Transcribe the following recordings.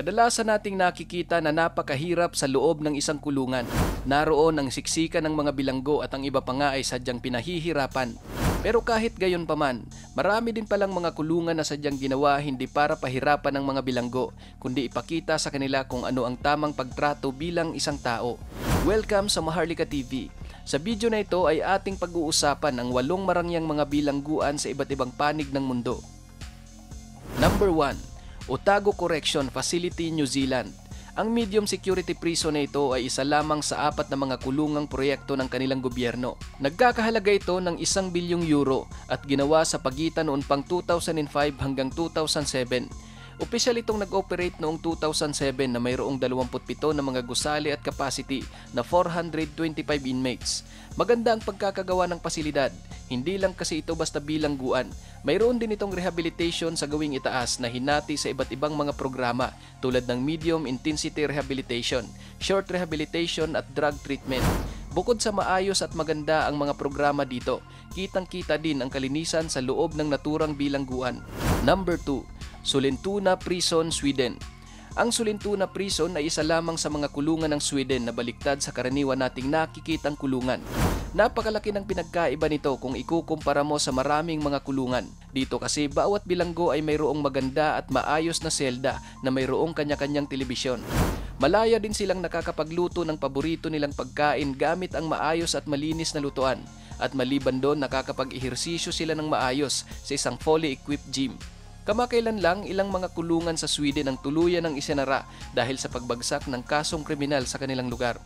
Kadalasan nating nakikita na napakahirap sa loob ng isang kulungan. Naroon ang siksikan ng mga bilanggo at ang iba pa nga ay sadyang pinahihirapan. Pero kahit gayon paman, marami din palang mga kulungan na sadyang ginawa hindi para pahirapan ng mga bilanggo, kundi ipakita sa kanila kung ano ang tamang pagtrato bilang isang tao. Welcome sa MAHARLIKA TV. Sa video na ito ay ating pag-uusapan ang 8 marangyang mga bilangguan sa iba't ibang panig ng mundo. Number 1. Otago Correction Facility, New Zealand. Ang medium security prison na ito ay isa lamang sa 4 na mga kulungang proyekto ng kanilang gobyerno. Nagkakahalaga ito ng 1 bilyong euro at ginawa sa pagitan noon pang 2005 hanggang 2007. Opisyal itong nag-operate noong 2007 na mayroong 27 na mga gusali at capacity na 425 inmates. Maganda ang pagkakagawa ng pasilidad, hindi lang kasi ito basta bilangguan. Mayroon din itong rehabilitation sa gawing itaas na hinati sa iba't ibang mga programa tulad ng medium intensity rehabilitation, short rehabilitation at drug treatment. Bukod sa maayos at maganda ang mga programa dito, kitang-kita din ang kalinisan sa loob ng naturang bilangguan. Number 2. Sollentuna Prison, Sweden. Ang Sollentuna Prison ay isa lamang sa mga kulungan ng Sweden na baliktad sa karaniwan nating nakikitang kulungan. Napakalaki ng pinagkaiba nito kung ikukumpara mo sa maraming mga kulungan. Dito kasi bawat bilanggo ay mayroong maganda at maayos na selda na mayroong kanya-kanyang telebisyon. Malaya din silang nakakapagluto ng paborito nilang pagkain gamit ang maayos at malinis na lutuan. At maliban doon nakakapag-ehersisyo sila ng maayos sa isang fully equipped gym. Kamakailan lang ilang mga kulungan sa Sweden ang tuluyan ng isinara dahil sa pagbagsak ng kasong kriminal sa kanilang lugar.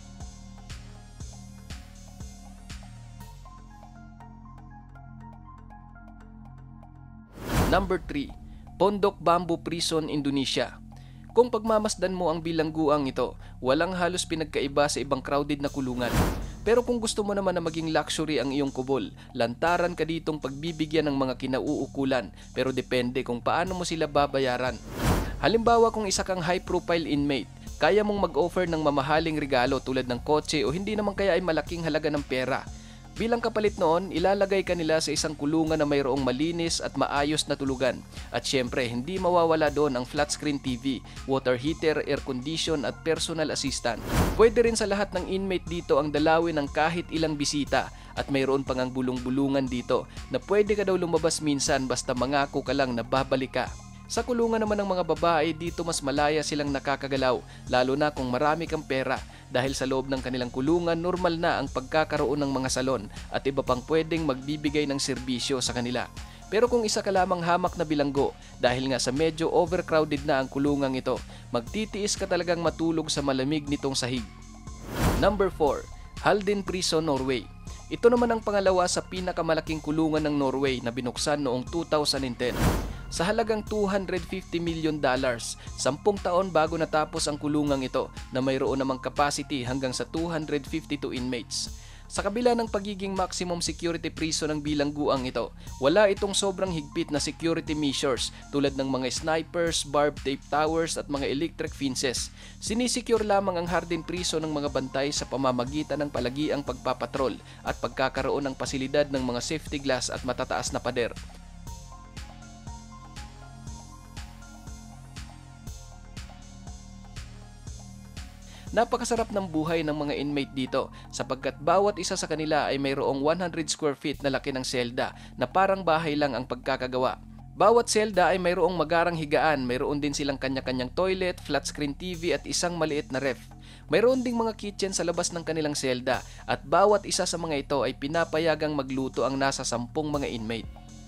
Number 3. Pondok Bamboo Prison, Indonesia. Kung pagmamasdan mo ang bilangguang ito, walang halos pinagkaiba sa ibang crowded na kulungan. Pero kung gusto mo naman na maging luxury ang iyong kubol, lantaran ka ditong pagbibigyan ng mga kinauukulan, pero depende kung paano mo sila babayaran. Halimbawa kung isa kang high-profile inmate, kaya mong mag-offer ng mamahaling regalo tulad ng kotse o hindi naman kaya ay malaking halaga ng pera. Bilang kapalit noon, ilalagay ka nila sa isang kulungan na mayroong malinis at maayos na tulugan. At syempre, hindi mawawala doon ang flat screen TV, water heater, air condition at personal assistant. Pwede rin sa lahat ng inmate dito ang dalawin ng kahit ilang bisita at mayroon pang ang bulong-bulungan dito na pwede ka daw lumabas minsan basta mangako ka lang na babalik ka. Sa kulungan naman ng mga babae, dito mas malaya silang nakakagalaw, lalo na kung marami kang pera. Dahil sa loob ng kanilang kulungan, normal na ang pagkakaroon ng mga salon at iba pang pwedeng magbibigay ng serbisyo sa kanila. Pero kung isa ka lamang hamak na bilanggo, dahil nga sa medyo overcrowded na ang kulungang ito, magtitiis ka talagang matulog sa malamig nitong sahig. Number 4. Halden Prison, Norway. Ito naman ang pangalawa sa pinakamalaking kulungan ng Norway na binuksan noong 2010. Sa halagang $250 million, 10 taon bago natapos ang kulungang ito na mayroon namang capacity hanggang sa 252 inmates. Sa kabila ng pagiging maximum security prison ng bilangguang ito, wala itong sobrang higpit na security measures tulad ng mga snipers, barbed tape towers at mga electric fences. Sinisecure lamang ang Halden Prison ng mga bantay sa pamamagitan ng palagiang pagpapatrol at pagkakaroon ng pasilidad ng mga safety glass at matataas na pader. Napakasarap ng buhay ng mga inmate dito sapagkat bawat isa sa kanila ay mayroong 100 square feet na laki ng selda na parang bahay lang ang pagkakagawa. Bawat selda ay mayroong magarang higaan, mayroon din silang kanya-kanyang toilet, flat screen TV at isang maliit na ref. Mayroon ding mga kitchen sa labas ng kanilang selda at bawat isa sa mga ito ay pinapayagang magluto ang nasa 10 mga inmate.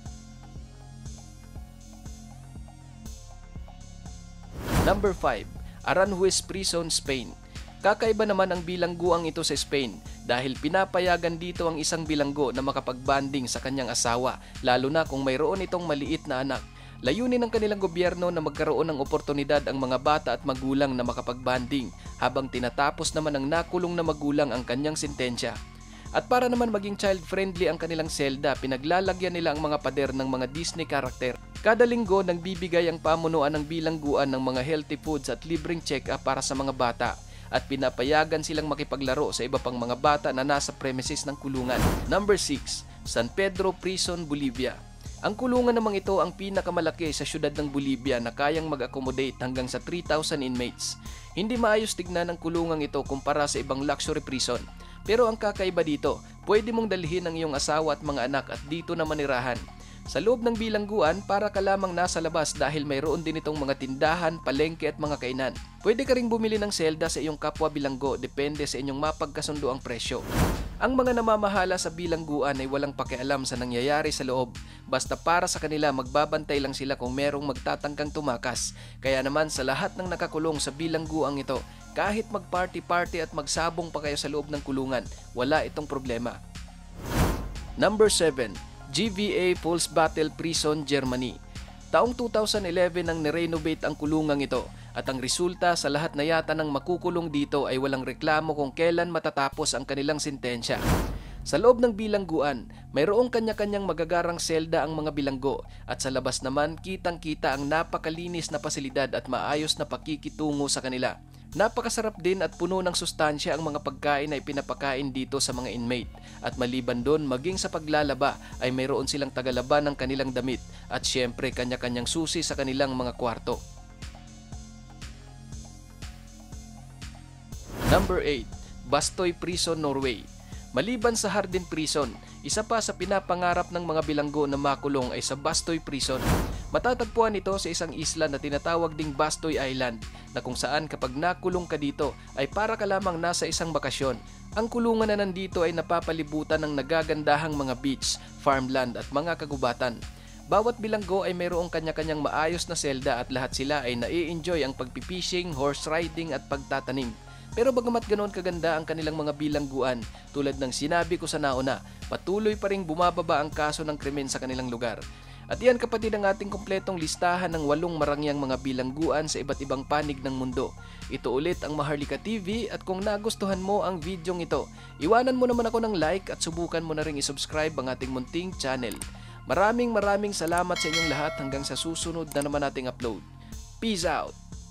Number 5. Aranjuez Prison, Spain. Kakaiba naman ang bilangguang ito sa Spain dahil pinapayagan dito ang isang bilanggo na makapagbanding sa kanyang asawa, lalo na kung mayroon itong maliit na anak. Layunin ng kanilang gobyerno na magkaroon ng oportunidad ang mga bata at magulang na makapagbanding habang tinatapos naman ng nakulong na magulang ang kanyang sentensya. At para naman maging child-friendly ang kanilang selda, pinaglalagyan nila ang mga pader ng mga Disney character. Kada linggo nagbibigay ang pamunuan ng bilangguan ng mga healthy foods at libreng check-up para sa mga bata. At pinapayagan silang makipaglaro sa iba pang mga bata na nasa premises ng kulungan. Number 6. San Pedro Prison, Bolivia. Ang kulungan namang ito ang pinakamalaki sa syudad ng Bolivia na kayang mag-accommodate hanggang sa 3,000 inmates. Hindi maayos tignan ang kulungang ito kumpara sa ibang luxury prison. Pero ang kakaiba dito, pwede mong dalhin ang iyong asawa at mga anak at dito na manirahan. Sa loob ng bilangguan, para ka lamang nasa labas dahil mayroon din itong mga tindahan, palengke at mga kainan. Pwede ka ring bumili ng selda sa iyong kapwa bilanggo, depende sa inyong mapagkasundo ang presyo. Ang mga namamahala sa bilangguan ay walang pakialam sa nangyayari sa loob. Basta para sa kanila magbabantay lang sila kung merong magtatangkang tumakas. Kaya naman sa lahat ng nakakulong sa bilangguang ito, kahit mag-party-party at magsabong pa kayo sa loob ng kulungan, wala itong problema. Number 7. GVA Pulse Battle Prison, Germany. Taong 2011 nang nirenovate ang kulungang ito at ang resulta sa lahat na yata ng makukulong dito ay walang reklamo kung kailan matatapos ang kanilang sentensya. Sa loob ng bilangguan, mayroong kanya-kanyang magagarang selda ang mga bilanggo at sa labas naman kitang-kita ang napakalinis na pasilidad at maayos na pakikitungo sa kanila. Napakasarap din at puno ng sustansya ang mga pagkain na ipinapakain dito sa mga inmate. At maliban doon, maging sa paglalaba ay mayroon silang tagalaba ng kanilang damit at syempre kanya-kanyang susi sa kanilang mga kwarto. Number 8. Bastoy Prison, Norway. Maliban sa Hardin Prison, isa pa sa pinapangarap ng mga bilanggo na makulong ay sa Bastoy Prison. Matatagpuan ito sa isang isla na tinatawag ding Bastoy Island na kung saan kapag nakulong ka dito ay para ka lamang nasa isang bakasyon. Ang kulungan na nandito ay napapalibutan ng nagagandahang mga beach, farmland at mga kagubatan. Bawat bilanggo ay mayroong kanya-kanyang maayos na selda at lahat sila ay nai-enjoy ang pagpipishing, horse riding at pagtatanim. Pero bagamat ganoon kaganda ang kanilang mga bilangguan, tulad ng sinabi ko sa nauna, patuloy pa ring bumababa ang kaso ng krimen sa kanilang lugar. At yan kapatid ang ating kompletong listahan ng 8 marangyang mga bilangguan sa iba't ibang panig ng mundo. Ito ulit ang Maharlika TV at kung nagustuhan mo ang videong ito, iwanan mo naman ako ng like at subukan mo na ring isubscribe ang ating munting channel. Maraming salamat sa inyong lahat hanggang sa susunod na naman nating upload. Peace out!